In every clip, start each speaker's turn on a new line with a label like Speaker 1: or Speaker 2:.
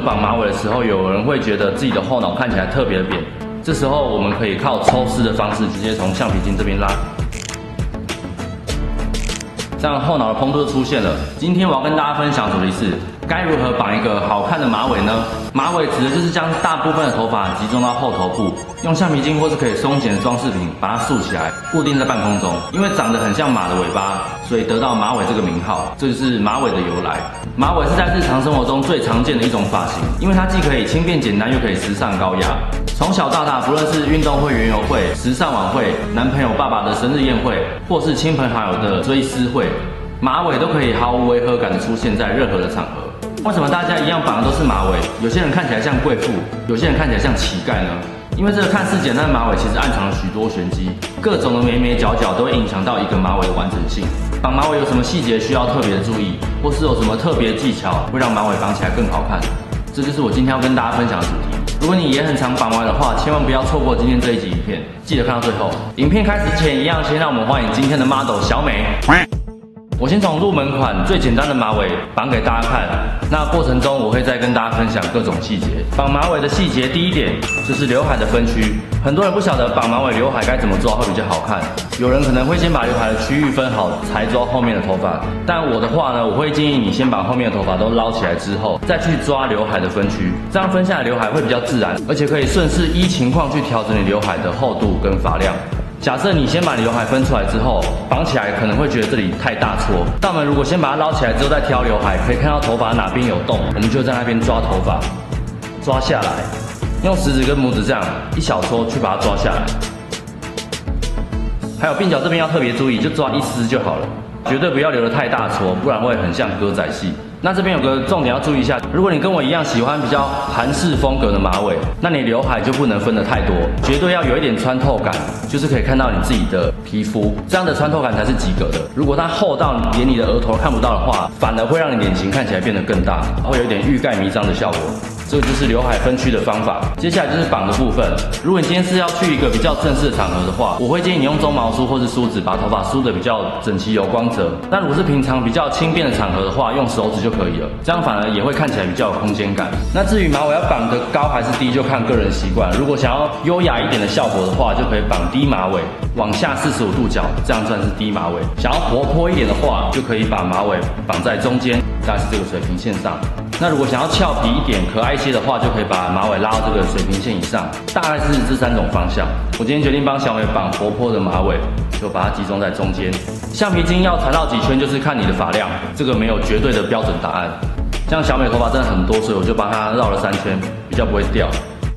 Speaker 1: 绑马尾的时候，有人会觉得自己的后脑看起来特别的扁，这时候我们可以靠抽丝的方式，直接从橡皮筋这边拉，这样后脑的蓬度就出现了。今天我要跟大家分享的主题是该如何绑一个好看的马尾呢？马尾指的就是将大部分的头发集中到后头部，用橡皮筋或是可以松紧的装饰品把它竖起来，固定在半空中。因为长得很像马的尾巴，所以得到马尾这个名号，这就是马尾的由来。马尾是在日常生活中最常见的一种发型，因为它既可以轻便简单，又可以时尚高雅。从小到大，不论是运动会、园游会、时尚晚会、男朋友爸爸的生日宴会，或是亲朋好友的追思会，马尾都可以毫无违和感的出现在任何的场合。为什么大家一样绑的都是马尾？有些人看起来像贵妇，有些人看起来像乞丐呢？因为这个看似简单的马尾，其实暗藏了许多玄机，各种的眉眉角角都会影响到一个马尾的完整性。绑马尾有什么细节需要特别的注意，或是有什么特别技巧会让马尾绑起来更好看？这就是我今天要跟大家分享的主题。如果你也很常绑马尾的话，千万不要错过今天这一集影片，记得看到最后。影片开始之前，一样先让我们欢迎今天的 model 小美。我先从入门款最简单的马尾绑给大家看，那过程中我会再跟大家分享各种细节。绑马尾的细节，第一点就是刘海的分区。很多人不晓得绑马尾刘海该怎么抓会比较好看，有人可能会先把刘海的区域分好，才抓后面的头发。但我的话呢，我会建议你先把后面的头发都捞起来之后，再去抓刘海的分区，这样分下来刘海会比较自然，而且可以顺势依情况去调整你刘海的厚度跟发量。假设你先把刘海分出来之后，绑起来可能会觉得这里太大撮，但我们如果先把它捞起来之后再挑刘海，可以看到头发哪边有洞，我们就在那边抓头发，抓下来，用食指跟拇指这样一小撮去把它抓下来。还有鬓角这边要特别注意，就抓一丝就好了，绝对不要留得太大撮，不然会很像歌仔戏。那这边有个重点要注意一下，如果你跟我一样喜欢比较韩式风格的马尾，那你刘海就不能分得太多，绝对要有一点穿透感，就是可以看到你自己的皮肤，这样的穿透感才是及格的。如果它厚到连你的额头看不到的话，反而会让你脸型看起来变得更大，会有一点欲盖弥彰的效果。这个就是刘海分区的方法。接下来就是绑的部分。如果你今天是要去一个比较正式的场合的话，我会建议你用鬃毛梳或是梳子把头发梳得比较整齐有光泽。但如果是平常比较轻便的场合的话，用手指就可以了，这样反而也会看起来比较有空间感。那至于马尾要绑得高还是低，就看个人习惯。如果想要优雅一点的效果的话，就可以绑低马尾，往下45度角，这样算是低马尾。想要活泼一点的话，就可以把马尾绑在中间，大概是这个水平线上。那如果想要俏皮一点、可爱一些的话，就可以把马尾拉到这个水平线以上，大概是这3种方向。我今天决定帮小美绑活泼的马尾，就把它集中在中间。橡皮筋要缠到几圈，就是看你的发量，这个没有绝对的标准答案。像小美头发真的很多，所以我就帮她绕了3圈，比较不会掉。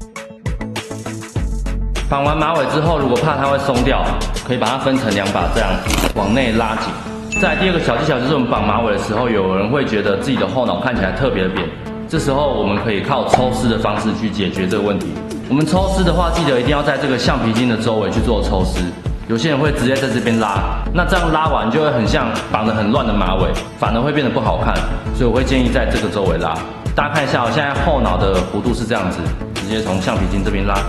Speaker 1: 绑完马尾之后，如果怕它会松掉，可以把它分成2把，这样往内拉紧。再来第二个小技巧就是我们绑马尾的时候，有人会觉得自己的后脑看起来特别的扁，这时候我们可以靠抽丝的方式去解决这个问题。我们抽丝的话，记得一定要在这个橡皮筋的周围去做抽丝。有些人会直接在这边拉，那这样拉完就会很像绑得很乱的马尾，反而会变得不好看。所以我会建议在这个周围拉。大家看一下，我现在后脑的弧度是这样子，直接从橡皮筋这边拉。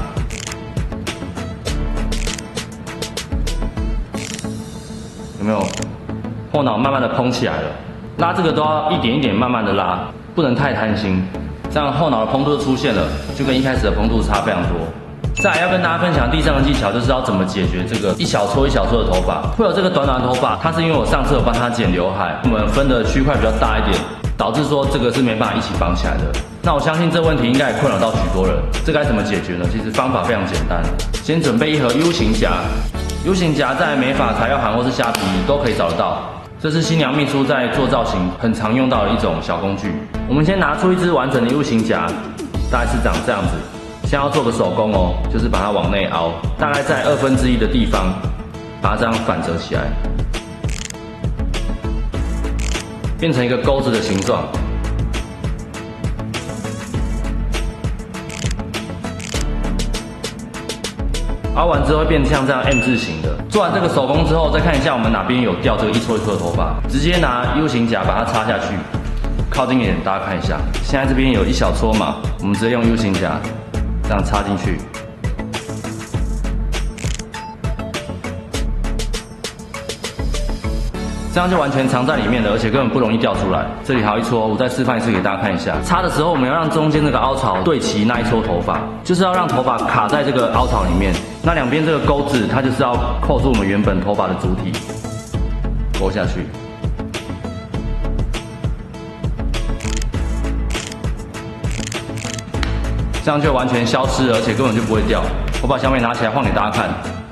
Speaker 1: 有没有？后脑慢慢的蓬起来了，拉这个都要一点一点慢慢的拉，不能太贪心，这样后脑的蓬度就出现了，就跟一开始的蓬度差非常多。再来要跟大家分享第3个技巧，就是要怎么解决这个一小撮一小撮的头发。会有这个短短的头发，它是因为我上次有帮它剪刘海，我们分的区块比较大一点，导致说这个是没办法一起绑起来的。那我相信这问题应该也困扰到许多人，这该怎么解决呢？其实方法非常简单，先准备一盒 U 型夹。U 型夹在美发材料行或是虾皮都可以找得到，这是新娘秘书在做造型很常用到的一种小工具。我们先拿出一支完整的 U 型夹，大概是长这样子。先要做个手工哦，就是把它往内凹，大概在1/2的地方，把它这样反折起来，变成一个钩子的形状。凹完之后会变像这样 M 字形的。做完这个手工之后，再看一下我们哪边有掉这个一撮一撮的头发，直接拿 U 型夹把它插下去，靠近一点，大家看一下。现在这边有一小撮嘛，我们直接用 U 型夹这样插进去。 这样就完全藏在里面了，而且根本不容易掉出来。这里还有一撮，我再示范一次给大家看一下。插的时候，我们要让中间这个凹槽对齐那一撮头发，就是要让头发卡在这个凹槽里面。那两边这个钩子，它就是要扣住我们原本头发的主体，勾下去。这样就完全消失了，而且根本就不会掉。我把小美拿起来晃给大家看，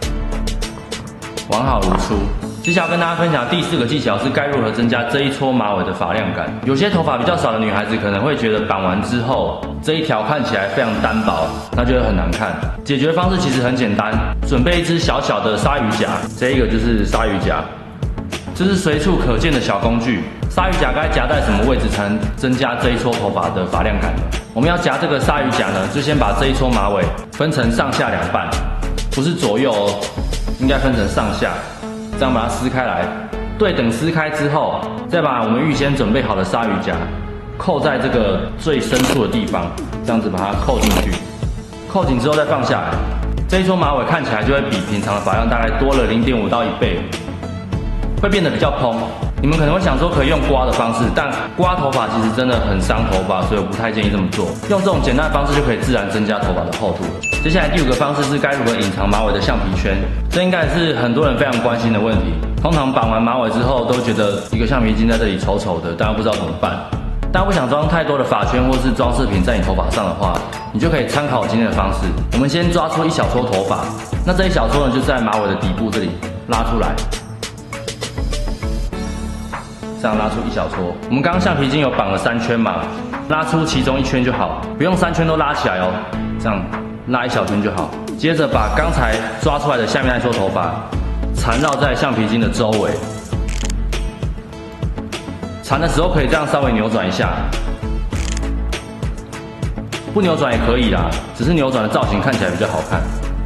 Speaker 1: 完好如初。接下来跟大家分享第4个技巧是该如何增加这一撮马尾的发量感。有些头发比较少的女孩子可能会觉得绑完之后这一条看起来非常单薄，那就会很难看。解决方式其实很简单，准备一支小小的鲨鱼夹，这一个就是鲨鱼夹，这是随处可见的小工具。鲨鱼夹该夹在什么位置才能增加这一撮头发的发量感呢？我们要夹这个鲨鱼夹呢，就先把这一撮马尾分成上下2半，不是左右哦，应该分成上下。这样把它撕开来，对等撕开之后，再把我们预先准备好的鲨鱼夹扣在这个最深处的地方，这样子把它扣进去。扣紧之后再放下来，这一撮马尾看起来就会比平常的发量大概多了0.5到1倍，会变得比较蓬。你们可能会想说可以用刮的方式，但刮头发其实真的很伤头发，所以我不太建议这么做。用这种简单的方式就可以自然增加头发的厚度了。接下来第5个方式是该如何隐藏马尾的橡皮圈，这应该是很多人非常关心的问题。通常绑完马尾之后都觉得一个橡皮筋在这里丑丑的，但又不知道怎么办。大家不想装太多的发圈或是装饰品在你头发上的话，你就可以参考我今天的方式。我们先抓出一小撮头发，那这一小撮呢就在马尾的底部这里拉出来。这样拉出一小撮，我们刚刚橡皮筋有绑了3圈嘛，拉出其中1圈就好，不用3圈都拉起来哦，这样拉一小圈就好。接着把刚才抓出来的下面那撮头发缠绕在橡皮筋的周围，缠的时候可以这样稍微扭转一下，不扭转也可以啦，只是扭转的造型看起来比较好看。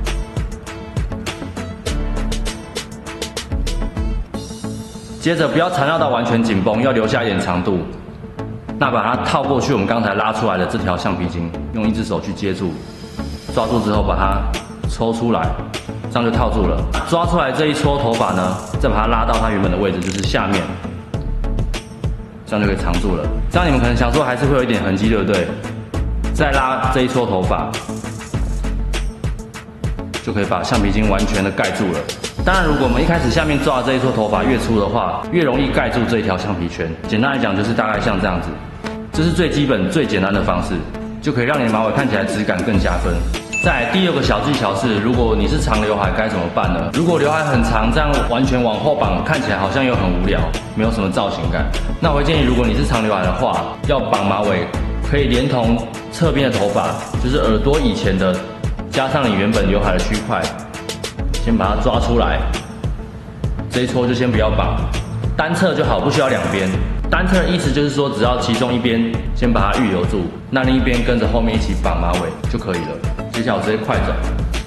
Speaker 1: 接着不要缠绕到完全紧绷，要留下一点长度。那把它套过去，我们刚才拉出来的这条橡皮筋，用1只手去接住，抓住之后把它抽出来，这样就套住了。抓出来这一撮头发呢，再把它拉到它原本的位置，就是下面，这样就可以藏住了。这样你们可能想说还是会有一点痕迹，对不对？再拉这一撮头发，就可以把橡皮筋完全的盖住了。当然，如果我们一开始下面抓的这一撮头发越粗的话，越容易盖住这一条橡皮圈。简单来讲，就是大概像这样子，这是最基本、最简单的方式，就可以让你的马尾看起来质感更加分。再来第2个小技巧是，如果你是长刘海该怎么办呢？如果刘海很长，这样完全往后绑，看起来好像又很无聊，没有什么造型感。那我会建议，如果你是长刘海的话，要绑马尾，可以连同侧边的头发，就是耳朵以前的，加上你原本刘海的区块。先把它抓出来，这一撮就先不要绑，单侧就好，不需要2边。单侧的意思就是说，只要其中一边先把它预留住，那另一边跟着后面一起绑马尾就可以了。接下来我直接快转。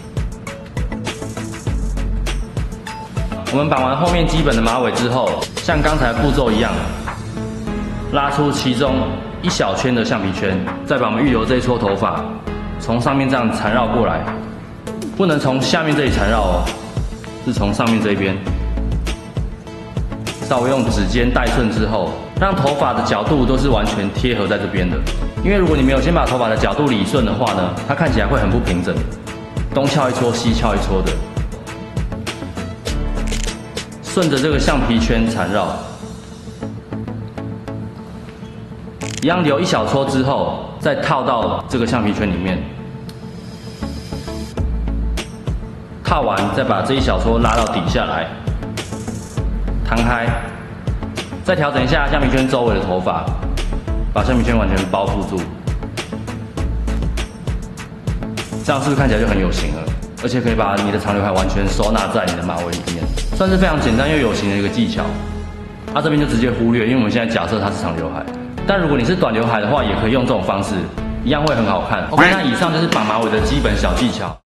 Speaker 1: 我们绑完后面基本的马尾之后，像刚才步骤一样，拉出其中1小圈的橡皮圈，再把我们预留这一撮头发从上面这样缠绕过来。不能从下面这里缠绕哦，是从上面这边，稍微用指尖带顺之后，让头发的角度都是完全贴合在这边的。因为如果你没有先把头发的角度理顺的话呢，它看起来会很不平整，东翘一撮西翘一撮的。顺着这个橡皮圈缠绕，一样留1小撮之后，再套到这个橡皮圈里面。套完，再把这1小撮拉到底下来，摊开，再调整一下橡皮圈周围的头发，把橡皮圈完全包覆住，这样是不是看起来就很有型了？而且可以把你的长刘海完全收纳在你的马尾里面，算是非常简单又有型的一个技巧。这边就直接忽略，因为我们现在假设它是长刘海，但如果你是短刘海的话，也可以用这种方式，一样会很好看。OK， 那以上就是绑马尾的基本小技巧。